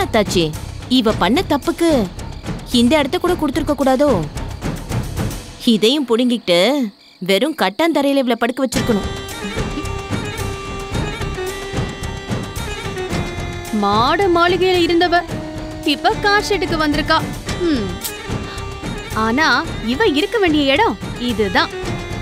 ஏன் அத்தாச்சி, இவ பண்ண தப்புக்கு இந்த இடத்த கூட கொடுத்துருக்க கூடாதோ? இதையும் புடுங்கிட்டு வெறும் கட்டாந்தரையில இவளை படுக்க வச்சிருக்கணும். மாட மாளிகையில இருந்தவ இப்ப கார் ஷெட்டுக்கு வந்திருக்கா. ஆனா இவ இருக்க வேண்டிய இடம் இதுதான்.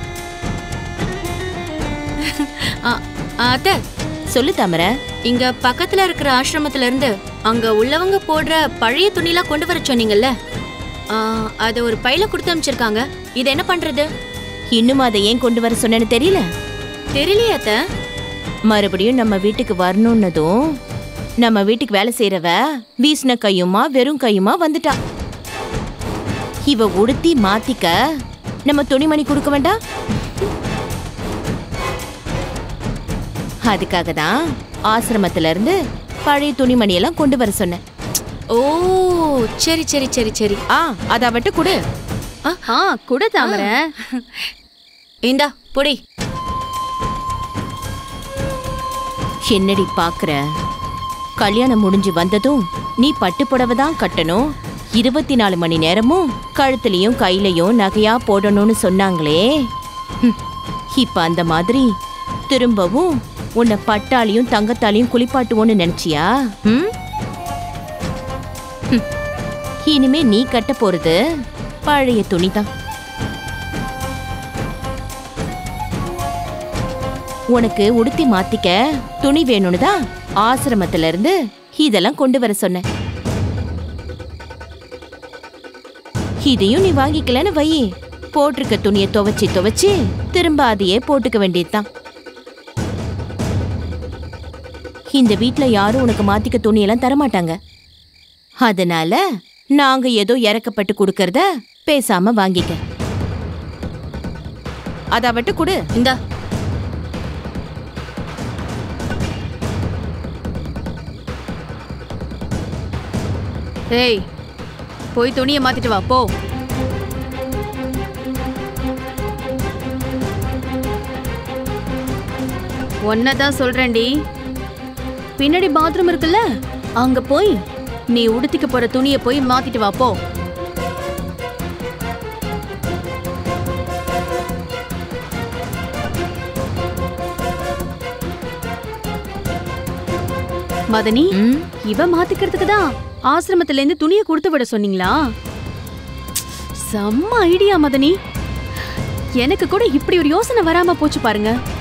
அத்தை சொல்லு தாமர. இங்க பக்கத்துல இருக்கிற ஆசிரமத்துல இருந்து அங்க உள்ளவங்க போடுற பழைய துணிலாம் கொண்டு வர சொன்னீங்கல்ல, அதை ஒரு பையில கொடுத்து அனுப்பிச்சிருக்காங்க. இது என்ன பண்றது? இன்னும் அதை ஏன் கொண்டு வர சொன்னேன்னு தெரியல. தெரியலையா அத்தை? மறுபடியும் நம்ம வீட்டுக்கு வரணும்னதும் நம்ம வீட்டுக்கு வேலை செய்யறவ வீசின கையுமா வெறும் கையுமா வந்துட்டா. இவ உடுத்தி மாத்திக்க நம்ம துணிமணி கொடுக்க வேண்டாம்? அதுக்காக தான் ஆசிரமத்துல இருந்து பழைய துணிமணி எல்லாம் கொண்டு வர சொன்னேன். ஓ சரி சரி சரி சரி. அத அவட்ட கொடு. குடு தாமர. இந்தா புடி. என்னடி பாக்குற? கல்யாணம் முடிஞ்சு வந்ததும் நீ பட்டு புடவை தான் கட்டணும், 24 மணி நேரமும் கழுத்துலயும் கையிலையும் நகையா போடணும்னு சொன்னாங்களே. இப்ப அந்த மாதிரி திரும்பவும் உன்னை பட்டாலையும் தங்கத்தாலையும் குளிப்பாட்டுவோன்னு நினைச்சியா? இனிமே நீ கட்ட போறது பழைய துணிதான். உனக்கு உடுத்தி மாத்திக்க துணி வேணும்னு தான் ஆசிரமத்துல இருந்து இதெல்லாம் கொண்டு வர சொன்ன. இதையும் நீ வாங்கிக்கலன்னு வை, போட்டிருக்க துணியை துவைச்சி துவைச்சி திரும்ப அதையே போட்டுக்க வேண்டியதுதான். இந்த வீட்ல யாரும் உனக்கு மாத்திக்க துணியெல்லாம் தரமாட்டாங்க. அதனால நாங்க ஏதோ இறக்கப்பட்டு கொடுக்கறத பேசாம வாங்கிக்க. அத அவட்ட கொடு. இந்தா. ஏய், போய் துணியை மாத்திட்டு வா போ. ஒன்னதான் சொல்றேன்டி, பின்னாடி பாத்ரூம் இருக்குல்ல, அங்க போய் நீ உடுத்திக்க போற துணியை போய் மாத்திட்டு வா போ. மதனி, இவ மாத்திக்கிறதுக்கு தான் ஆசிரமத்துல இருந்து துணியை கொடுத்து விட சொன்னீங்களா? செம்ம ஐடியா மதனி. எனக்கு கூட இப்படி ஒரு யோசனை வராம போச்சு பாருங்க.